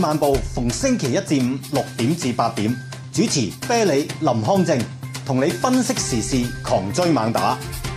漫步逢星期一至五6點至8點，主持啤梨、林康正，同你分析時事，狂追猛打。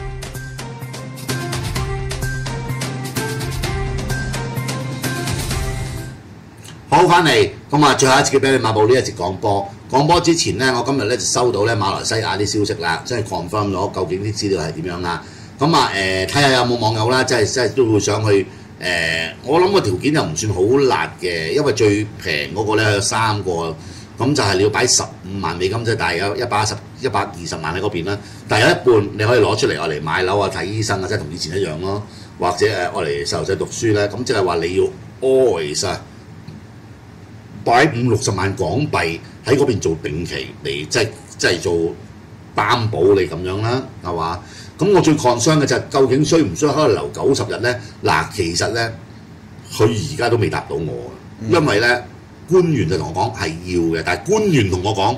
好，翻嚟咁啊！最後一節嘅啤梨漫步呢一節廣播。廣播之前咧，我今日咧就收到咧馬來西亞啲消息啦，即係 confirm 咗究竟啲資料係點樣啦。咁啊睇下有冇網友啦，即係都會想去我諗個條件又唔算好辣嘅，因為最平嗰個咧有3個，咁就係你要擺15萬美金，即係大約120萬喺嗰邊啦。但係有一半你可以攞出嚟嚟買樓啊、睇醫生啊，即係同以前一樣咯。或者嚟細路仔讀書咧，咁即係話你要 always 啊擺50-60萬港幣喺嗰邊做定期嚟，即係做擔保你咁樣啦，係嘛？咁我最 concern 嘅就係究竟需唔需要可能留90日咧？嗱，其實咧佢而家都未答到我，因為咧官員就同我講係要嘅，但係官員同我講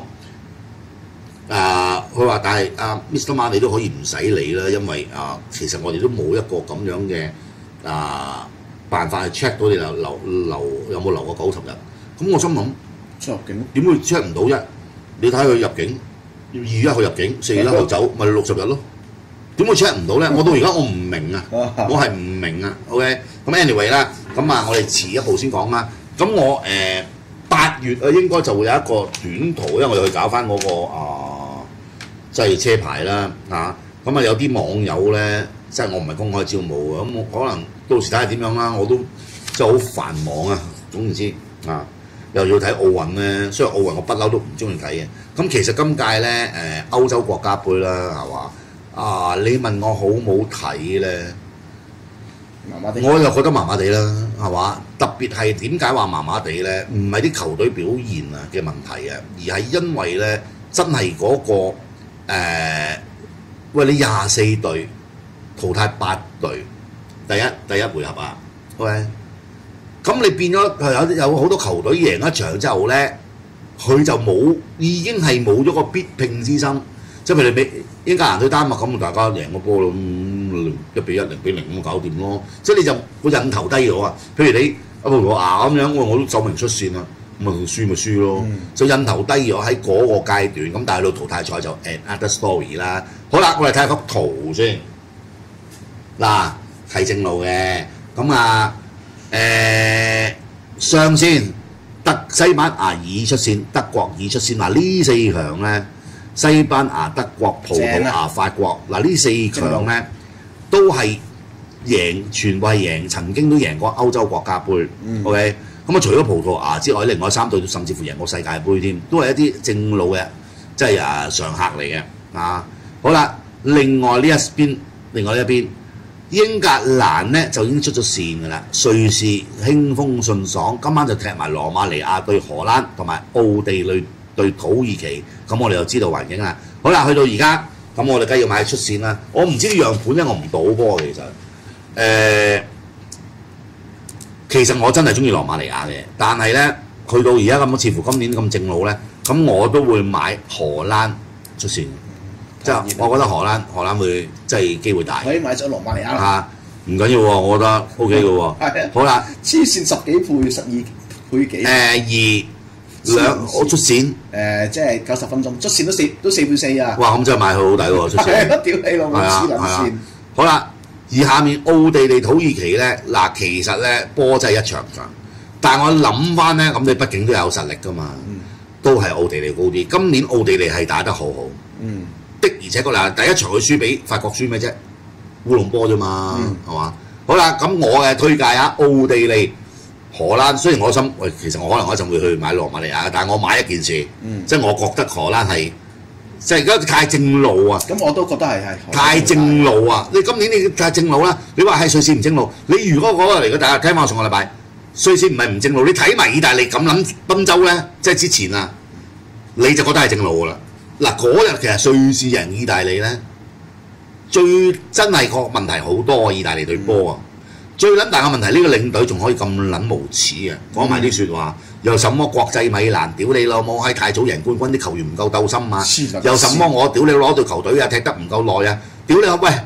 佢話但係Mr. Ma 你都可以唔使理啦，因為其實我哋都冇一個咁樣嘅辦法去 check 到你留有冇留過90日。咁我心諗出入境點會 check 唔到啫？你睇佢入境2月1號入境，4月1號走，咪60日咯。點會 check 唔到咧？我到而家我唔明啊，我係唔明啊。OK， 咁 anyway 啦，咁我哋遲一步先講啦。咁我8月應該就會有一個短途，因為我要去搞翻嗰個即係車牌啦咁有啲網友咧，即係我唔係公開招募嘅，咁我可能到時睇下點樣啦。我都即係好繁忙啊，總言之又要睇奧運咧，雖然奧運我不嬲都唔中意睇嘅。咁其實今屆咧歐洲國家盃啦，係嘛？你問我好冇睇咧， 麻麻地， 我又覺得麻麻地啦，係嘛？特別係點解話麻麻地咧？唔係啲球隊表現嘅問題啊，而係因為咧真係嗰個喂你24隊淘汰8隊，第一回合喂。咁你變咗有好多球隊贏一場之後咧，佢就已經係冇咗個必拼之心。即係譬如你俾英格蘭對丹麥咁，大家贏個波咯，1-1、0-0咁搞掂咯。即係你就個引頭低咗啊！譬如你葡萄牙咁樣，我都首名出線啦，咁輸咪輸咯。就引頭低咗喺嗰個階段，咁但係到淘汰賽就 another story 啦。好啦，我哋睇下幅圖先。嗱，係正路嘅，咁上線西班牙已出線，德國已出線。嗱，呢4強咧，西班牙、德國、葡萄牙、法國，嗱呢4強咧都係全部係贏，曾經都贏過歐洲國家盃。OK， 咁除咗葡萄牙之外，另外3隊甚至乎贏過世界盃添，都係一啲正路嘅，即係常客嚟嘅。好啦，另外一邊。英格蘭咧就已經出咗線㗎啦，瑞士輕風順爽，今晚就踢埋羅馬尼亞對荷蘭，同埋奧地利對土耳其，咁我哋就知道環境啦。好啦，去到而家，咁我哋梗係要買出線啦。我唔知啲樣盤咧，我唔賭波其實，其實我真係中意羅馬尼亞嘅，但係咧去到而家咁，似乎今年咁正路咧，咁我都會買荷蘭出線。即係我覺得荷蘭會即係機會大。 可以買咗羅馬尼亞啦。 唔緊要喎，我覺得 OK 嘅喎。好啦， 黐線10幾倍，12倍幾。 我出線。 即係90分鐘，出線都4倍4啊！ 哇，咁真係買佢好抵喎，出線。 係啊，屌你老母黐撚線。 好啦，而下面奧地利、土耳其咧，嗱其實咧波真係一場場，但係我諗翻咧，咁你畢竟都有實力㗎嘛，都係奧地利高啲。今年奧地利係打得好好。的而且確嗱，第一場佢輸俾法國輸咩啫？烏龍波啫嘛，係嘛？好啦，咁我嘅推介奧地利、荷蘭。雖然我心其實我可能一陣會去買羅馬尼亞，但係我買一件事，即係我覺得荷蘭係即係而家太正路啊！ 咁我都覺得係太正路啊！你今年你太正路啦！你話係瑞士唔正路，你如果嗰個嚟嘅大家睇翻上個禮拜，瑞士唔係唔正路，你睇埋意大利咁撚賓州咧，即係之前你就覺得係正路㗎啦。嗱嗰日其實瑞士贏意大利咧，最真係個問題好多啊！意大利隊波最撚大嘅問題，呢個領隊仲可以咁撚無恥嘅，講埋啲説話，又什麼國際米蘭屌你老母，喺太早贏冠軍，啲球員唔夠鬥心啊！又什麼我屌你攞隊球隊踢得唔夠耐啊！屌你喂，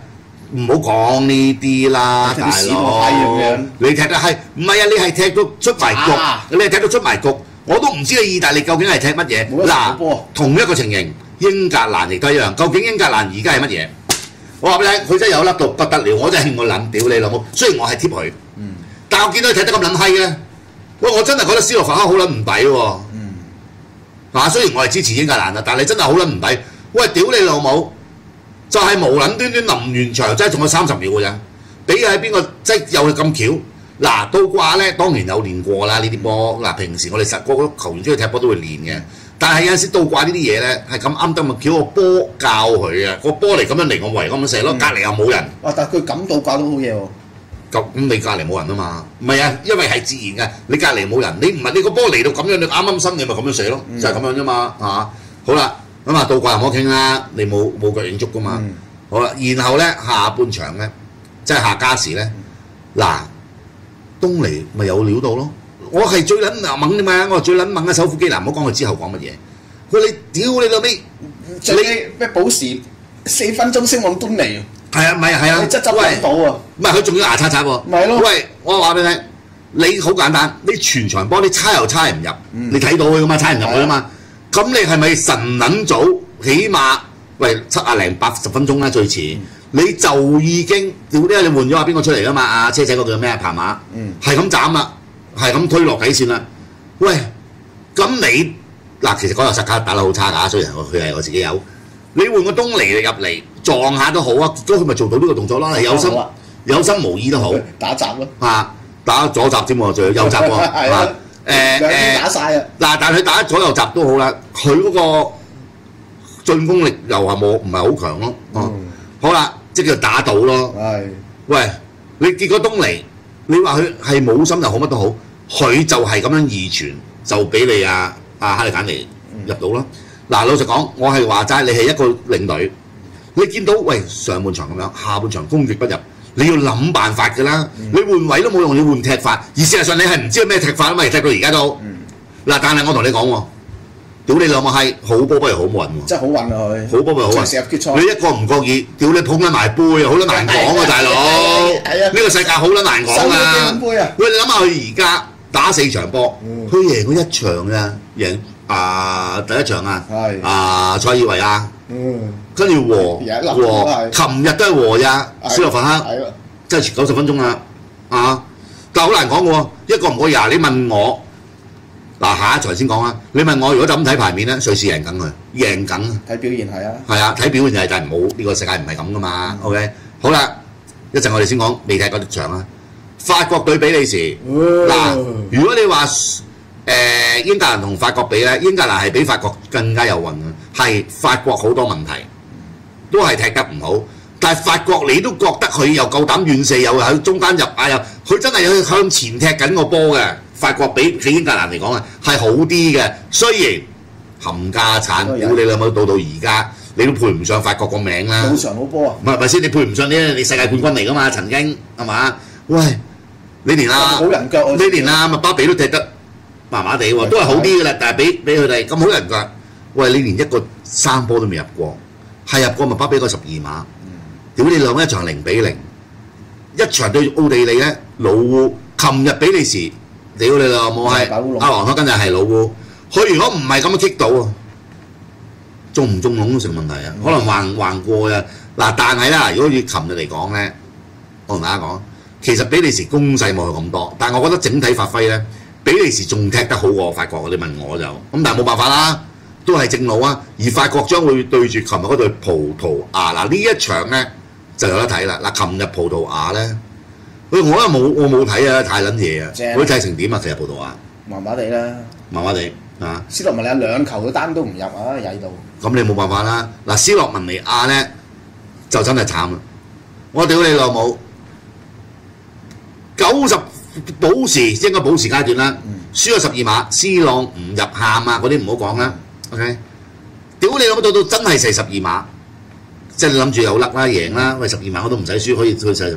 唔好講呢啲啦，大佬。你踢得係唔係啊？你係踢到出埋局，你係踢到出埋局，我都唔知你意大利究竟係踢乜嘢。嗱，同一個情形，英格蘭亦都一樣。究竟英格蘭而家係乜嘢？我話俾你聽，佢真係有粒到不得了，我真係我諗屌你老母。雖然我係貼佢，但我見到佢踢得咁撚閪咧，喂，我真係覺得斯洛伐克好撚唔抵喎。雖然我係支持英格蘭啊，但係真係好撚唔抵。喂，屌你老母！就係無撚端端臨完場，真係仲有30秒嘅啫。比喺邊個即係又係咁巧？嗱，倒掛咧當然有練過啦呢啲波。嗱，平時我哋實個個球員中意踢波都會練嘅，但係有陣時倒掛呢啲嘢咧係咁啱得咪叫個波教佢啊！個波嚟咁樣嚟，我圍咁樣射咯，隔離又冇人。 但係佢咁倒掛都好嘢喎。咁你隔離冇人啊嘛？唔係啊，因為係自然嘅，你隔離冇人，你唔係你個波嚟到咁樣，你啱啱身你咪咁樣射咯，就係咁樣啫嘛嚇。好啦。咁啊，倒掛唔好傾啦，你冇腳影足噶嘛。好啦，然後咧下半場咧，即係下加時咧，嗱，東尼咪有料到咯。我係最撚猛啫嘛，我係最撚猛嘅手扶機嗱，唔好講佢之後講乜嘢。佢你屌你老尾， 你咩保時4分鐘先往東尼？ 係啊，唔係係啊， 你執到啊？唔係佢仲要牙刷刷喎。 咪咯。 喂，我話俾你聽，你好簡單，你全場波你猜又猜唔入，你睇到佢噶嘛，猜唔入佢啊嘛。咁你係咪神撚早？起碼喂70零80分鐘啦最遲，你就已經屌啲你換咗阿邊個出嚟噶嘛？阿車仔嗰個叫咩啊？彭馬，係咁斬啦，係咁推落底線啦。喂，咁你嗱其實嗰日薩卡打得好差㗎，雖然佢係我自己有，你換個東尼入嚟撞下都好啊，結果佢咪做到呢個動作啦，係有心無意都好， 打閘咯， 打左閘添喎，仲有右閘喎， 打晒啊！ 嗱，但係佢打左右閘都好啦，佢嗰個進攻力又係唔係好強咯。好啦，即叫打到咯。喂，你結果東尼，你話佢係冇心又好乜都好，佢就係咁樣二傳就俾你哈利簡尼入到啦。嗱，老實講，我係話齋，你係一個領隊，你見到喂上半場咁樣，下半場攻擊不入。你要諗辦法㗎啦，你換位都冇用，你換踢法，而事實上你係唔知咩踢法啊嘛，踢到而家都。嗱，但係我同你講喎，屌你兩個係好波不如好運喎， 真係好運啊佢， 好波不如好運。你一個唔覺意，屌你捧緊埋杯啊，好撚難講啊大佬，呢個世界好撚難講啊。喂，你諗下佢而家打4場波，佢贏咗1場咋，贏第一場塞爾維亞。跟住和，琴日都係和呀，斯洛伐克，即係90分鐘啦，但係好難講嘅喎，一個唔過廿，你問我，嗱下一場先講啦，你問我如果就咁睇牌面咧，瑞士贏緊佢，贏緊。睇表現係啊。係啊，睇表現係，但係冇呢個世界唔係咁噶嘛 ，OK， 好啦，一陣我哋先講未踢嗰場啦，法國對比利時，嗱，如果你話英格蘭同法國比咧，英格蘭係比法國更加有運嘅，係法國好多問題，都係踢得唔好。但係法國你都覺得佢又夠膽遠射，又喺中間入又佢真係有向前踢緊個波嘅。法國比起英格蘭嚟講啊，係好啲嘅。雖然冚家產，屌你兩冇到而家，你都配唔上法國個名啦。 好場好波啊！ 唔係咪先？你配唔上你世界冠軍嚟㗎嘛？曾經係嘛？喂，你連好人腳， 你連麥巴比都踢得麻麻地喎，都係好啲嘅啦。但係俾佢哋咁好人腳，喂，你連一個3波都未入過，係入過麥巴比個12碼。屌你兩一場0-0，一場對奧地利咧老烏，琴日比利時，屌你老母係阿黃克跟住係老烏，佢如果唔係咁樣擊到啊，中唔中籠都成問題啊，可能橫過啊。嗱，但係啦，如果以琴日嚟講咧，我同大家講，其實比利時攻勢冇佢咁多，但係我覺得整體發揮咧，比利時仲踢得好過法國。你問我就咁，但係冇辦法啦，都係正路啊。而法國將會對住琴日嗰隊葡萄牙，嗱呢一場咧。就有得睇啦！嗱，琴日葡萄牙咧，我冇睇啊，太撚嘢啊！佢睇成點啊？其實葡萄牙麻麻地啦， 麻麻地啊！ 斯洛文尼亞2球嘅單都唔入啊，曳到。 咁你冇辦法啦！嗱，斯洛文尼亞咧就真係慘啦！我屌你老母，90補時應該補時階段啦，輸咗12碼，C 朗唔入喊啊嗰啲唔好講啦 ，OK？ 屌你老母到真係射12碼！即係你諗住有甩啦贏啦，喂12碼我都唔使輸，可以去曬。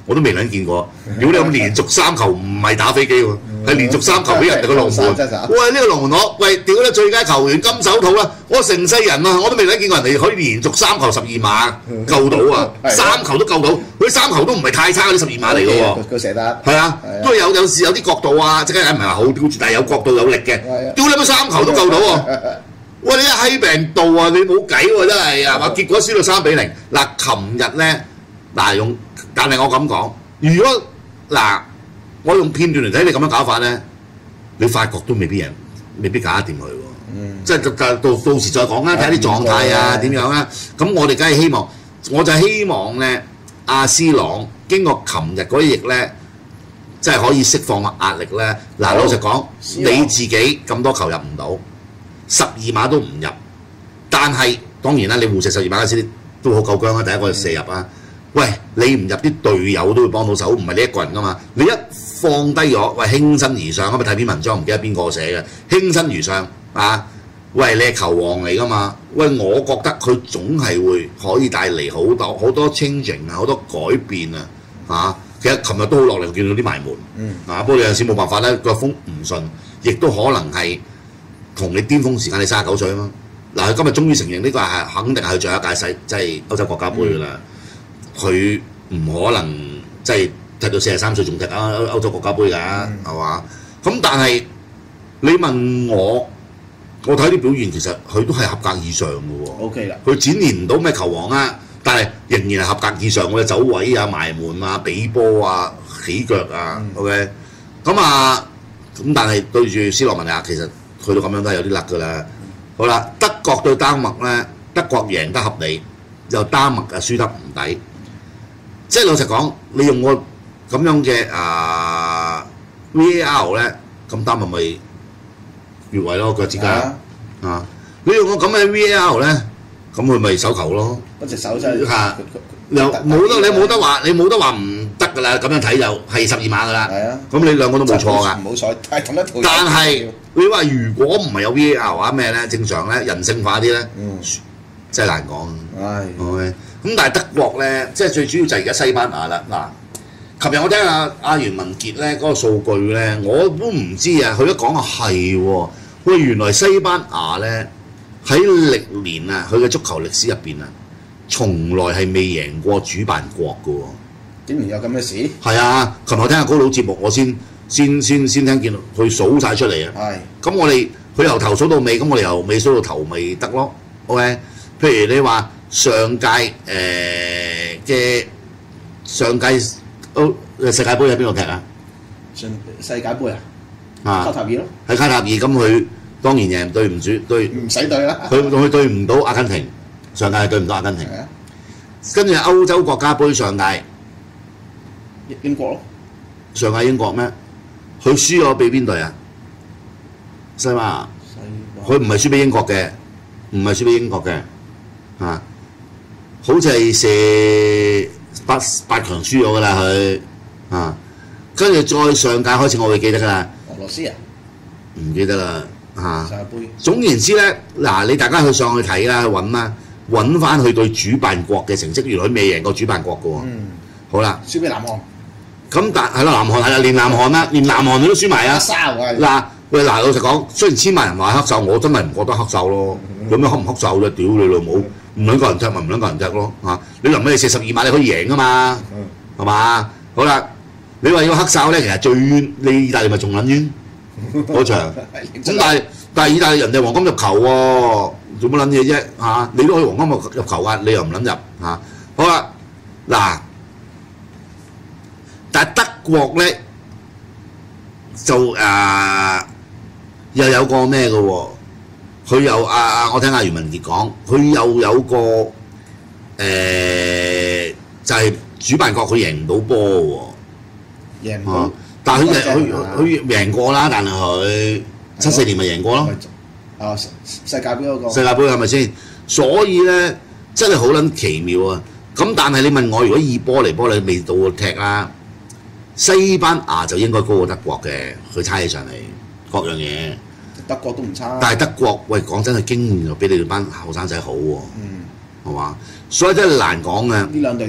我都未撚見過。屌你咁連續3球唔係打飛機喎，係連續3球俾人哋個龍門。喂，呢個龍門攞，喂屌你最佳球員金手套啦！我成世人啊，我都未撚見過人哋可以連續3球12碼救到啊！3球都救到，佢3球都唔係太差嗰啲12碼嚟嘅喎。 佢射得係啊，都係有時有啲角度啊，即係唔係話好刁住，但係有角度有力嘅。屌你乜3球都救到喎！喂，你一閪病到啊！你冇計喎，真係係嘛？結果輸到3-0。嗱，琴日咧嗱但係我咁講，如果嗱我用片段嚟睇你咁樣搞法咧，你法國都未必搞得掂佢喎。即係到時再講啦，睇下啲狀態啊點樣啊。咁我哋梗係希望，我就希望咧，阿斯朗經過琴日嗰一役咧，即係可以釋放壓力咧。嗱，老實講，你自己咁多球入唔到。12碼都唔入，但係當然啦，你互射12碼嗰時都好夠薑啦，第一個射入啊！喂，你唔入啲隊友都會幫到手，唔係你一個人噶嘛？你一放低咗，喂，輕身而上，咁咪睇篇文章唔記得邊個寫嘅，輕身而上啊！喂，你係球王嚟噶嘛？喂，我覺得佢總係會可以帶嚟好多 changing 啊，好多改變啊！嚇，其實琴日都好落力，見到啲埋門，不過有陣時冇辦法咧，個風唔順，亦都可能係。同你巔峰時間你39歲啊嘛，嗱佢今日終於承認呢個係肯定係佢最後一屆即係歐洲國家杯㗎啦，佢唔可能即係踢到43歲仲踢歐洲國家杯㗎，係嘛？咁但係你問我睇啲表現其實佢都係合格以上嘅喎 ，OK 啦， 佢展現唔到咩球王啊，但係仍然係合格以上嘅走位啊、埋門啊、比波啊、起腳啊 ，OK， 咁但係對住斯洛文尼亞其實。去到咁樣都係有啲甩㗎啦。好啦，德國對丹麥咧，德國贏得合理，又丹麥啊輸得唔抵。即係老實講，你用個咁樣嘅VAR 咧，咁丹麥咪越位咯，腳趾甲啊！你用個咁嘅 VAR 咧，咁佢咪手球咯。 嗰隻手真係嚇，又你冇得話唔得㗎啦。咁樣睇就係12碼㗎啦。係啊，咁你兩個都冇錯㗎。 冇錯，係同一套。 但係你話如果唔係有 VAR 或者咩咧，正常咧人性化啲咧，真係難講。係。咁但係德國咧，即係最主要就係而家西班牙啦。嗱，琴日我聽阿袁文傑咧嗰個數據咧，我都唔知啊。佢一講啊係喎，喂原來西班牙咧喺歷年啊，佢嘅足球歷史入邊啊，從來係未贏過主辦國嘅喎。 竟然有咁嘅事？ 係啊，琴日我聽阿高佬節目，我先聽見佢數晒出嚟啊。係。咁我哋佢由頭數到尾，咁我哋由尾數到頭咪得咯。OK， 譬如你話上屆嘅世界盃喺邊度踢啊？ 世界盃啊？卡塔爾咯。喺卡塔爾，咁佢當然贏對唔住對。 唔使對啦。 佢對唔到阿根廷，上屆係對唔到阿根廷。係啊。跟住歐洲國家杯上屆。 英國咯。 上屆英國咩？佢輸咗俾邊隊啊？西班牙。佢唔係輸俾英國嘅，好似係射八強輸咗㗎啦佢啊，跟住再上屆開始我會記得㗎啦。 俄羅斯啊？ 唔記得啦嚇。 世界盃。總言之咧，嗱你大家去上去睇啦，揾翻佢對主辦國嘅成績，原來佢未贏過主辦國㗎喎。好啦。 輸俾南韓。咁係咯，南韓係啦，連南韓你都輸埋啊！嗱，老實講，雖然千萬人話黑哨，我真係唔覺得黑哨咯。有咩黑唔黑哨啫？屌你老母！唔撚個人踢咪唔撚個人踢咯嚇！你臨尾射12碼你可以贏啊嘛，係嘛？好啦，你話要黑哨咧，其實最冤你意大利咪仲撚冤嗰場。咁但係意大利人哋黃金入球喎，做乜撚嘢啫嚇？你都可以黃金入球㗎，你又唔撚入嚇？好啦，嗱。但係德國咧就又有個咩嘅喎？佢又我聽阿袁文傑講，佢又有個就係主辦國佢贏唔到波喎。贏唔到，但係佢贏過啦，但係佢74年咪贏過咯。 世界盃嗰個。 世界盃係咪先？所以咧真係好撚奇妙啊！咁但係你問我，如果以波嚟未到踢啦。西班牙就應該高過德國嘅，佢猜起上嚟各樣嘢。 德國都唔差。 但係德國，喂講真，佢經驗又比你哋班後生仔好喎。係嘛？所以真係難講嘅。 呢兩隊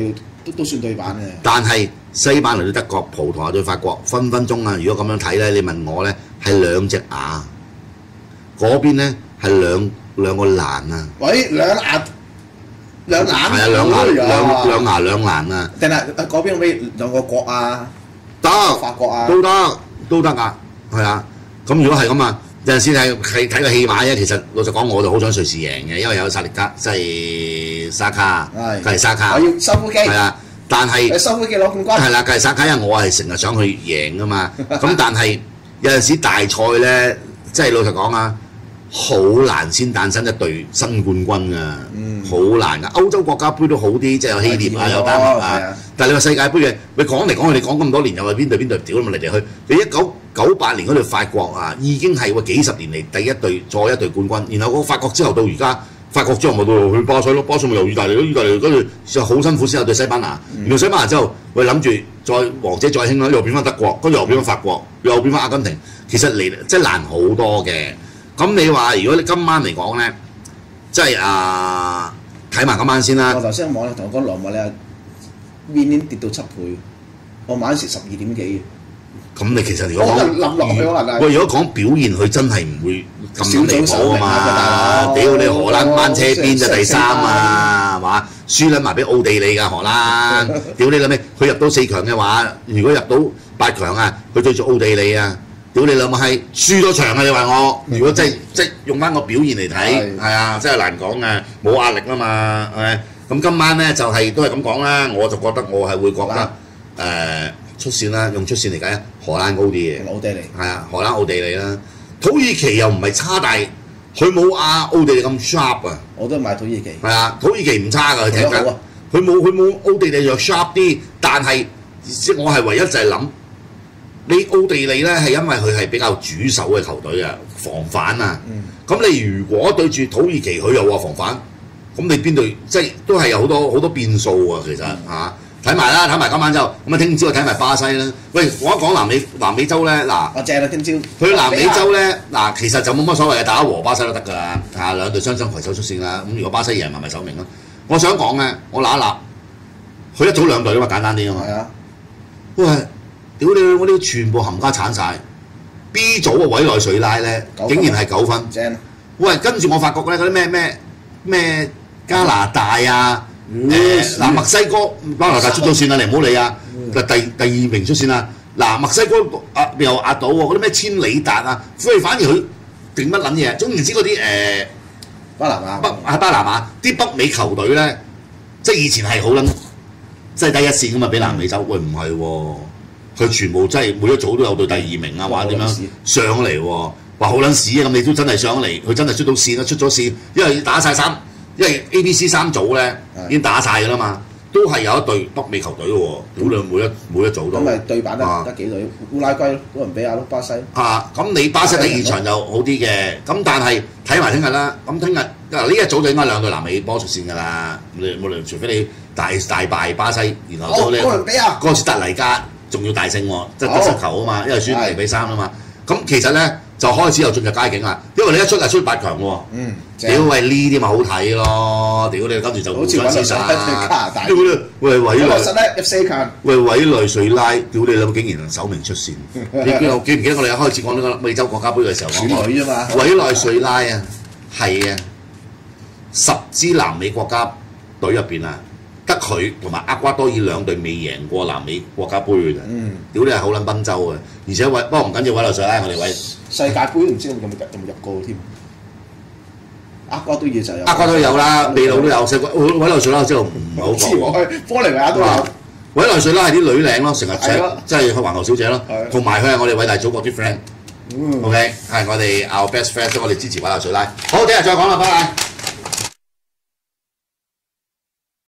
都算對版嘅。 但係西班牙對德國、葡萄牙對法國，分分鐘啊！如果咁樣睇咧，你問我咧係兩隻牙，嗰邊咧係兩個欄啊！ 喂，兩眼係啊，兩牙兩欄啊！ 定係嗰邊可唔可以兩個國啊？ 得， 法國啊， 都得㗎，係啊。咁如果係咁啊，有陣時睇個戲碼啫。其實老實講，我就好想瑞士贏嘅，因為有薩力加，即係沙卡，隔離沙卡。 我要收腹肌。係啊，但係收腹肌攞冠軍。 係啦，隔離沙卡，因為我係成日想去贏㗎嘛。咁但係有陣時大賽咧，即係老實講啊。好難先誕生一隊新冠軍啊！好難㗎。歐洲國家杯都好啲，即係有希臘啊，有丹麥啊。但係你話世界盃嘅，你講嚟講去，你講咁多年又係邊隊屌咁嚟去？你1998年嗰隊法國啊，已經係幾十年嚟第一隊再一隊冠軍。然後個法國之後到而家，法國之後咪到去巴西咯，巴西咪由意大利咯，意大利跟住就好辛苦先有對西班牙。然後西班牙之後，我諗住再王者再興啦，又變翻德國，跟住又變翻法國，又變翻阿根廷。其實嚟即係難好多嘅。咁你話如果你今晚嚟講咧，即係睇埋今晚先啦。 我頭先網同我講羅馬咧，面跌到7倍，我買嗰時12點幾。 咁你其實如果講冧落去可能喂，如果講表現，佢真係唔會咁離譜啊嘛！屌你荷蘭班車邊就第3啊，係嘛？輸撚埋俾奧地利㗎荷蘭，屌你諗咩？佢入到4強嘅話，如果入到8強啊，佢對住奧地利啊！屌你諗係輸咗場啊！你話我，如果即係用翻個表現嚟睇，係啊，真係難講啊，冇壓力啊嘛，係咪？咁今晚咧就係都係咁講啦，我就覺得我係會覺得出線啦，用出線嚟計，荷蘭高啲嘅， 奧地利係啊，荷蘭奧地利啦，土耳其又唔係差，但係佢冇奧地利咁 sharp 啊。 我都買土耳其。 係啊，土耳其唔差㗎，佢踢緊，佢冇奧地利又 sharp 啲，但係我係唯一就係諗。你奧地利咧係因為佢係比較主守嘅球隊啊，防反啊。咁你如果對住土耳其，佢又話防反，咁你邊隊即係都係有好多變數啊。其實嚇睇埋啦，睇埋今晚之後，咁啊聽朝睇埋巴西啦。喂，講一講南美洲咧，嗱， 我正啦，聽朝去南美洲咧，嗱，其實就冇乜所謂嘅，打和巴西都得㗎啦。兩隊雙雙攜手出線啦。咁如果巴西贏咪首名咯。我想講咧，我揦一揦，佢一組兩隊啊嘛，簡單啲啊嘛。係啊。喂！屌你！我啲全部冚家鏟晒 B 組嘅委內瑞拉咧，竟然係9分。正。喂，跟住我發覺咧嗰啲咩加拿大啊，墨西哥加拿大出咗線啦，你唔好理啊。第2名出線啦。墨西哥又壓到喎，嗰啲咩千里達啊，反而佢定乜撚嘢？總言之嗰啲巴拿馬巴拿馬啲北美球隊咧，即係以前係好撚即係第一線噶嘛，比南美洲。喂，唔係喎。佢全部真係每一組都有對第2名啊，或者點樣上嚟喎？話好撚屎啊！咁你都真係上嚟，佢真係出到線啦，出咗線，因為打晒因為 A、B、C 3組咧已經打晒㗎啦嘛，都係有一隊北美球隊嘅喎，屌你每一組都。咁咪對版得幾隊？烏拉圭咯，哥倫比亞咯，巴西。 咁你巴西第2場就好啲嘅，咁但係睇埋聽日啦。咁聽日呢一組就應該2隊南美波出線㗎啦。冇理由除非你大敗巴西，然後到你哥倫比亞哥斯達黎加。仲要大勝喎，即係得失球啊嘛，因為輸0-3啊嘛。咁其實咧就開始又進入佳境啦，因為你一出就出8強喎。屌喂，呢啲咪好睇咯，屌你跟住就互相廝殺。屌你喂委內入4強。 喂委內瑞拉，屌你諗竟然首名出線。你記唔記得我哋一開始講呢個美洲國家杯嘅時候講過？ 選舉啫嘛。 委內瑞拉啊，係啊，10支南美國家隊入邊啊。得佢同埋厄瓜多爾2隊未贏過南美國家杯嘅啫，屌你係好撚賓州嘅，而且不過唔緊要委內瑞拉，我哋世界盃唔知有冇入過添，厄瓜多爾就有， 厄瓜多爾有啦，秘魯都有，委內瑞拉之後唔係好講喎， 玻利維亞都有， 委內瑞拉係啲女領咯，成日即係去環球小姐咯，同埋佢係我哋偉大祖國啲 friend，OK 係我哋 our best friend，所以我哋支持委內瑞拉。好，聽日再講啦，拜拜。